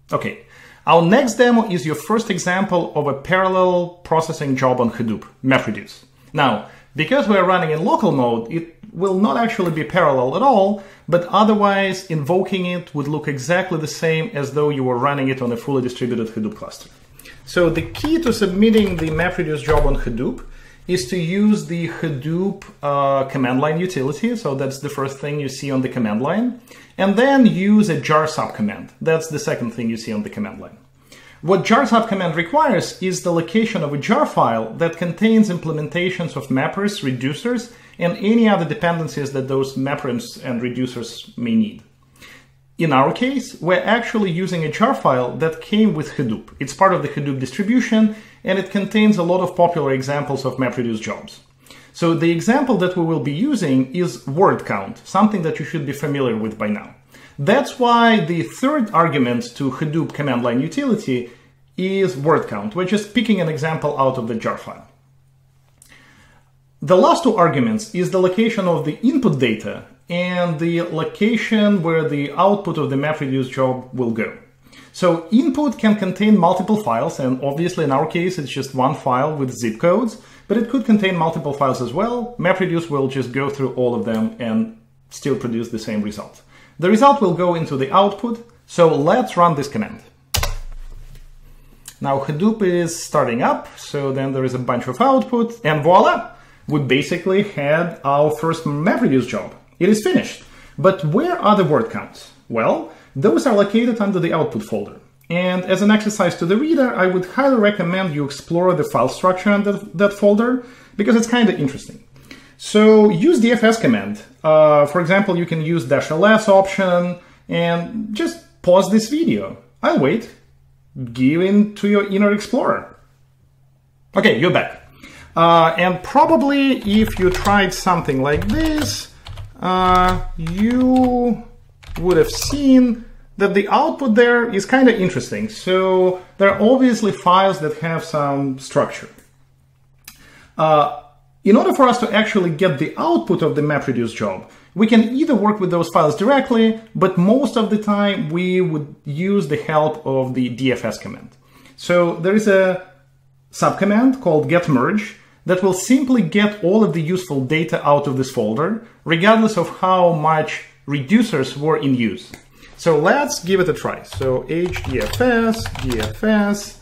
Okay, our next demo is your first example of a parallel processing job on Hadoop, MapReduce. Now, because we're running in local mode, it will not actually be parallel at all, but otherwise invoking it would look exactly the same as though you were running it on a fully distributed Hadoop cluster. So the key to submitting the MapReduce job on Hadoop is to use the Hadoop command line utility. So that's the first thing you see on the command line. And then use a jar subcommand. That's the second thing you see on the command line. What jar subcommand requires is the location of a jar file that contains implementations of mappers, reducers, and any other dependencies that those mappers and reducers may need. In our case, we're actually using a jar file that came with Hadoop. It's part of the Hadoop distribution, and it contains a lot of popular examples of MapReduce jobs. So the example that we will be using is word count, something that you should be familiar with by now. That's why the third argument to Hadoop command line utility is word count. We're just picking an example out of the jar file. The last two arguments is the location of the input data and the location where the output of the MapReduce job will go. So input can contain multiple files, and obviously in our case it's just one file with zip codes, but it could contain multiple files as well. MapReduce will just go through all of them and still produce the same result. The result will go into the output, so let's run this command. Now Hadoop is starting up, so then there is a bunch of output, and voila! We basically had our first MapReduce job. It is finished. But where are the word counts? Well, those are located under the output folder. And as an exercise to the reader, I would highly recommend you explore the file structure under that folder, because it's kind of interesting. So use the fs command. For example, you can use -ls option and just pause this video. I'll wait. Give in to your inner explorer. Okay, you're back. And probably if you tried something like this, you would have seen that the output there is kind of interesting. So there are obviously files that have some structure. In order for us to actually get the output of the MapReduce job, we can either work with those files directly, but most of the time we would use the help of the dfs command. So there is a subcommand called getMerge that will simply get all of the useful data out of this folder, regardless of how much reducers were in use. So let's give it a try. So hdfs dfs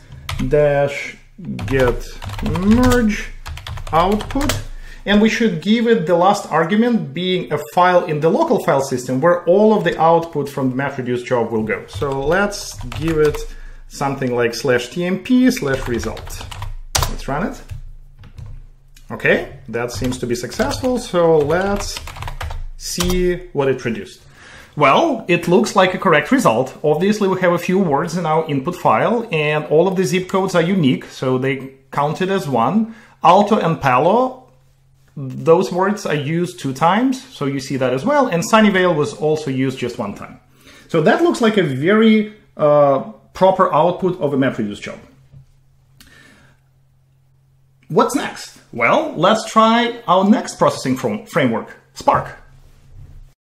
-getMerge output, and we should give it the last argument being a file in the local file system where all of the output from the MapReduce job will go. So let's give it something like /tmp/result. Let's run it. Okay, that seems to be successful, so let's see what it produced. Well, it looks like a correct result. Obviously, we have a few words in our input file, and all of the zip codes are unique, so they counted as one. Alto and Palo, those words are used 2 times, so you see that as well, and Sunnyvale was also used just 1 time. So that looks like a very proper output of a MapReduce job. What's next? Well, let's try our next processing framework, Spark.